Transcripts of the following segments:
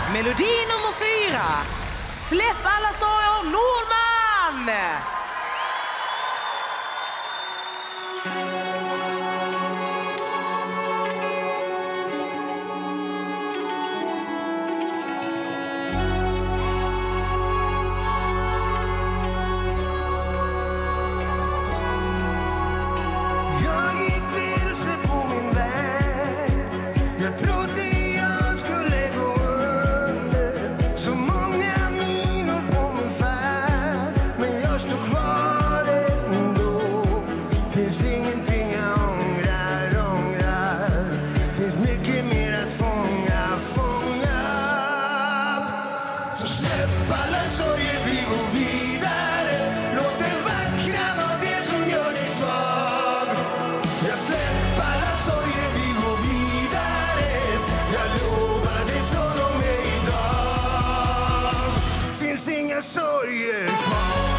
Melodi nummer 4. Släpp alla sorger, Nordman! Jag gick vilse på min väg. Jag trodde jag skulle gå under. Så många minor på min färd. Men jag står kvar ändå. Finns ingenting jag ångrar. Finns mycket mer att fånga. Så släpp alla sorger, vi går vidare. Låt det vackra vara det som gör dig svag. Jag släpper alla sorger, vi går vidare. Jag lovar dig från och med idag. Finns inga sorger kvar.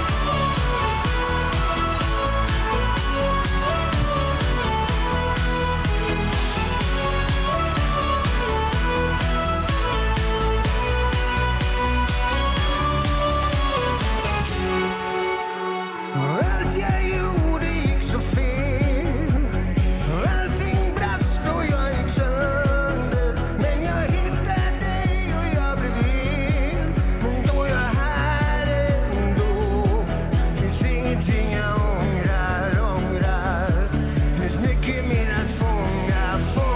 Allt jag gjorde gick så fel. Allting brast och jag gick sönder. Men jag hittade dig och jag blev hel. Men då är jag här ändå. Finns ingenting jag ångrar. Finns mycket mer att fånga.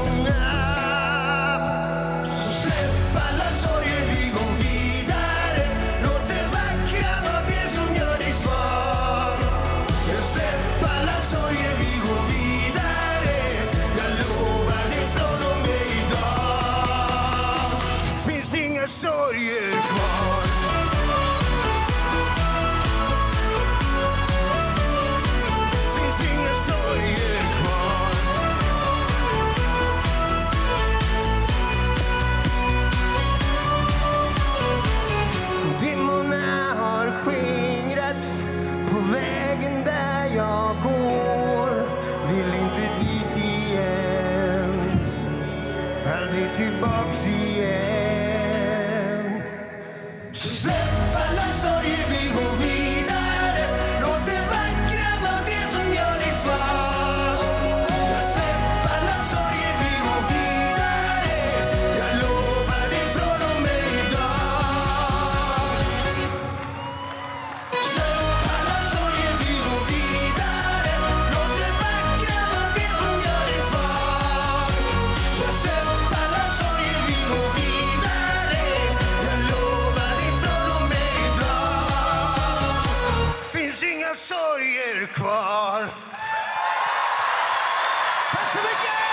Så släpp alla sorger, vi går vidare. Låt det vackra vara det som gör dig svag. Jag släpper alla sorger, vi går vidare. Jag lovar dig från och med idag. Finns inga sorger kvar. Finns inga sorger kvar. Dimmorna har skingrats på vägen där jag går. Vill inte dit igen. Aldrig tillbaks igen. Så släpp alla sorger, vi går vidare. Låt det vackra vara det som gör dig svag. Jag släpper alla sorger, vi går vidare. Jag lovar dig från och med idag. Släpp alla sorger, vi går vidare. Låt det vackra vara det som gör dig svag. Jag släpper alla sorger, vi går vidare. Jag lovar dig från och med idag. Finns inga sorger kvar. Tack så mycket!